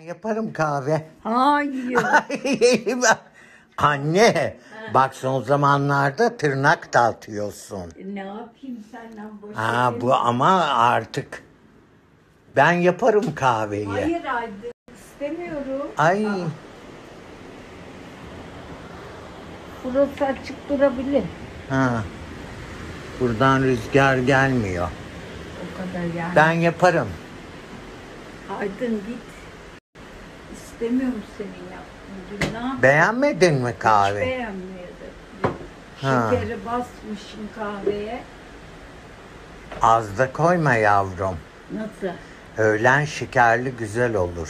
Yaparım kahve. Hayır. Anne, bak son zamanlarda tırnak da atıyorsun. Ne yapayım senden boş Bu ama artık ben yaparım kahveyi. Hayır Aydın, istemiyorum. Ay, Burası açık durabilir. ha. Buradan rüzgar gelmiyor. O kadar yani. Ben yaparım. Aydın git. İstemiyorum senin yaptığını. Ne yapayım? Beğenmedin mi Hiç kahve? beğenmedim. Ha. Şekeri basmışım kahveye. Az da koyma yavrum. Nasıl? Öğlen şekerli güzel olur.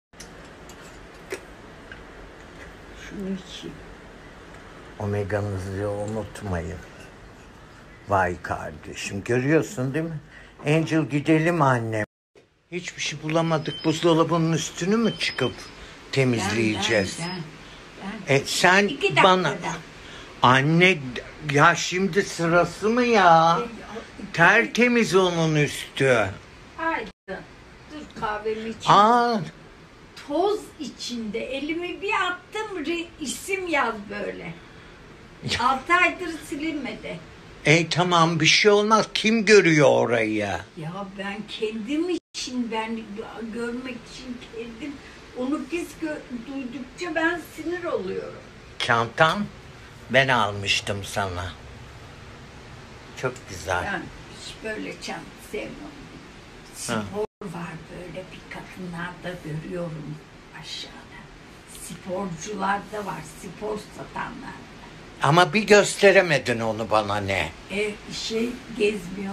Şunu içeyim. Omeganızı unutmayın. Vay kardeşim, görüyorsun değil mi? Angel, gidelim annem. Hiçbir şey bulamadık. Buzdolabının üstünü mü çıkıp temizleyeceğiz? Ben. Sen 2 dakikada. bana... Anne, ya şimdi sırası mı ya? Tertemiz onun üstü. Aydın, dur kahvemi içeyim. Aa, Toz içinde elimi bir attım, isim yaz böyle. 6 aydır silinmedi. tamam, bir şey olmaz. Kim görüyor orayı? Ya ben kendim için, ben görmek için kendim onu pis duydukça ben sinir oluyorum. Çantam ben almıştım sana. Çok güzel. Ben hiç böyle çanta sevmiyorum. Spor var böyle bir kadınlarda görüyorum aşağıda. Sporcularda var, spor satanlar. Ama bir gösteremedin onu bana ne? Gezmiyor.